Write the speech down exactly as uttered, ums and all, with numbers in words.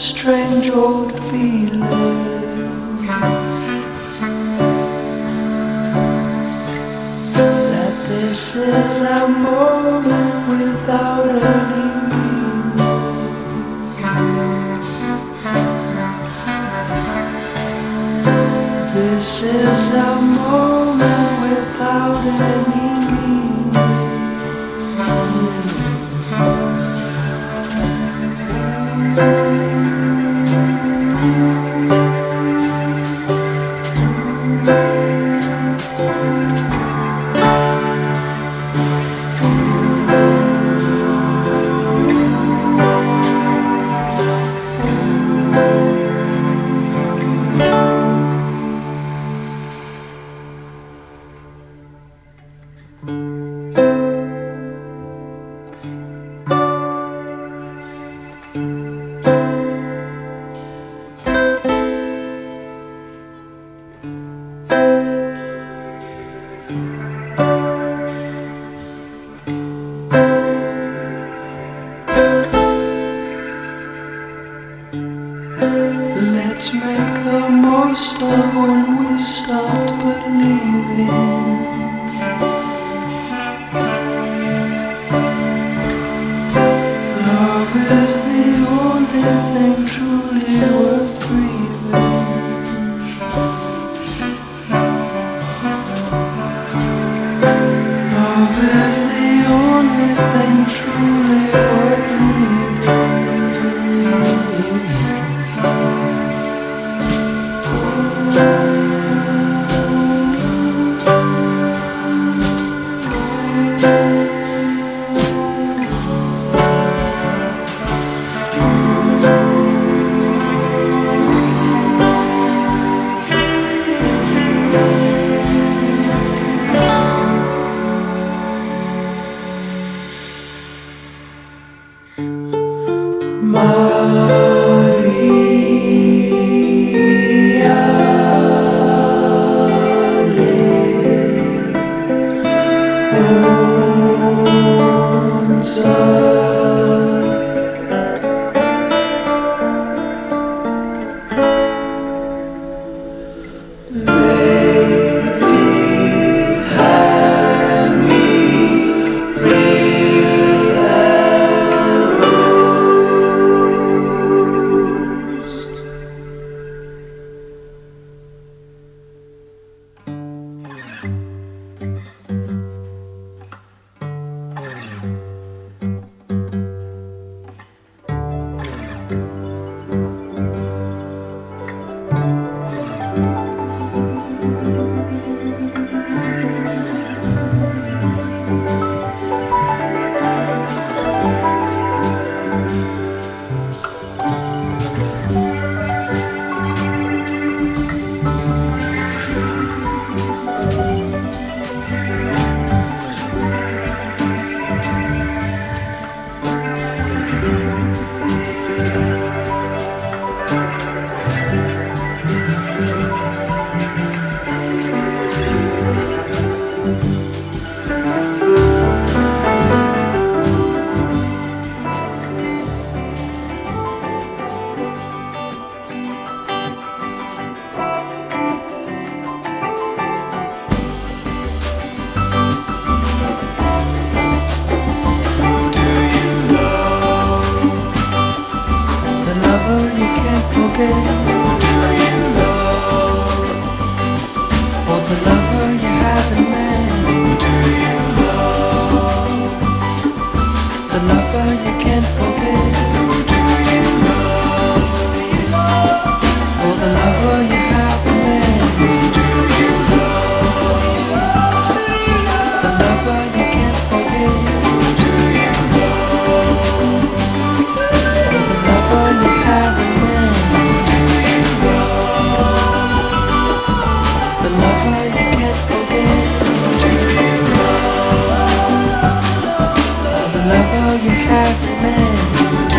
strange old feeling that this is a moment without any meaning. This is a moment without any Let's make the most of when we stopped believing. Love is the only thing truly worth breathing. Love is the only thing truly worth needing. Who do you love? Or the lover you haven't met? Who do you love? The lover you can't forget. Who do you love? Or the lover you haven't met? Who do you love? The lover you can't forget. Who do you love? The lover you haven't met. The lover you can't forget. Who do you love? The lover you haven't met.